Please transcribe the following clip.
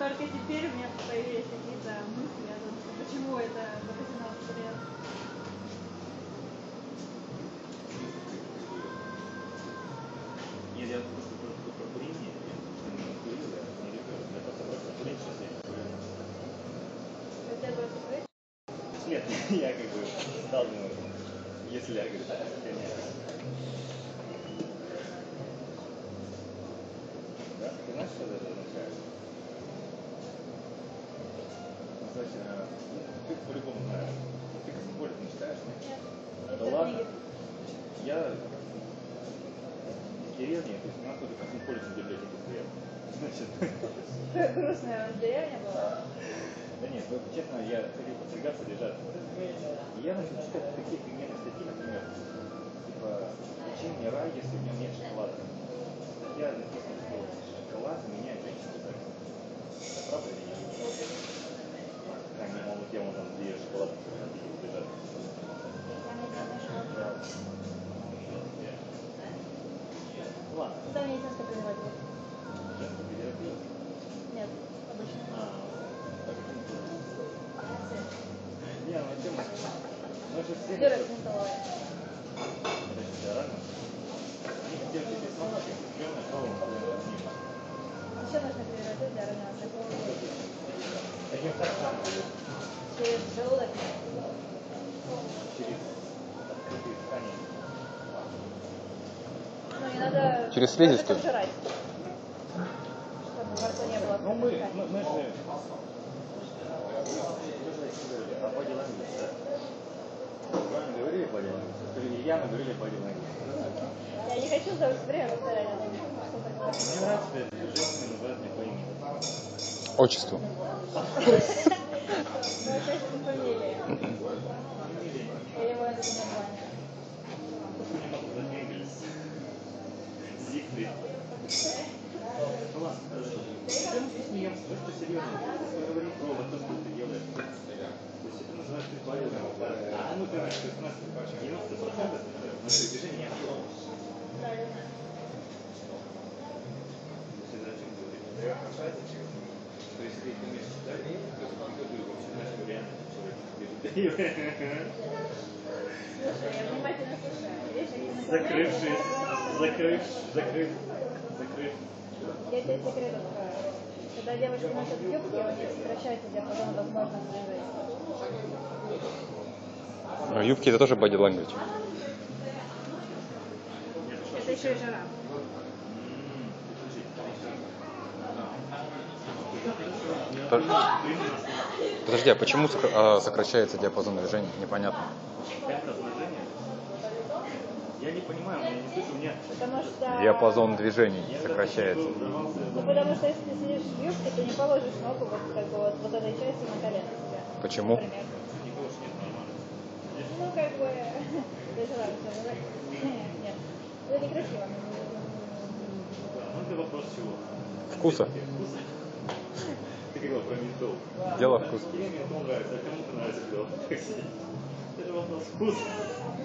только теперь у меня появились какие-то мысли о том, что почему это запасено в стресс. Нет, я просто про курение, что не курил, не люблю. Я просто курить сейчас я не курю. Хотя бы курить? Нет, я как бы стал, думаю, если я говорю, да, ты знаешь, что это означает? Значит, ты по-любому знаешь. Ты космополитен читаешь, нет? Нет. Да ладно. Я из деревни, то есть у нас тоже космополитен библиотеки стоят. Значит. Грустная у вас деревня была? Да нет, вот честно, я ходил подвигаться, лежать. И я начал читать такие примерные статьи, например, типа, чем не рай, если в нем нет шоколада? Я написано, что шоколад меняет женщину секс. Это правда или нет? Как мне мол, тему там, где шоколад лежат. Ладно. Куда мне женское презерватив? Женский презерватив? Нет, обычно. Не, ну тема. Мы же все... Дырок не столовая. Это же рано. Они хотели тебе смотреть, как стрёмно, что он снимет. Еще нужно презерватив для раннего такого. Таким так сам будет. Через желудок. Через открытые ткани. Ну, не надо... Через слизистую. Жрать. Чтобы во рту не было. Ну, мы же... А body language, да? Правильно говорили body language? Или Яна говорили body language? Я не хочу за время повторять. Мне нравится, что женщины называют меня по имени. Отчеству. Фамилия. Или его это название. Немного задвигались. Зигфрид. Ну ладно, хорошо. Все мы смеемся, то, что серьезно. Если говорить про то, что ты делаешь. То есть это называется body language. Ну, ты знаешь, что у нас 90% наших движений не было. То есть ты умеешь читать, то ты вообще знаешь, что реально человек. Слушай, я внимательно слушаю. Закрыв. Я тебе секрет открою. Когда девушки носят юбки, у них сокращается диапазон возможностей жизни. Но юбки это тоже body language. Это еще и жара. Подожди, а почему сокращается диапазон движений? Непонятно. Я не понимаю, я не слышу, у меня... Потому что... Диапазон движений сокращается. Ну, потому что если ты сидишь в юбке, ты не положишь ногу вот, как бы, вот этой части на колено себе. Почему? Например. Ну, как бы... Нет. Это некрасиво. Ну, это вопрос чего? Вкуса. Ты говорил про ментол. Дело вкуса. Тебе ментол нравится, а кому-то нравится белый такси. Это вопрос вкуса.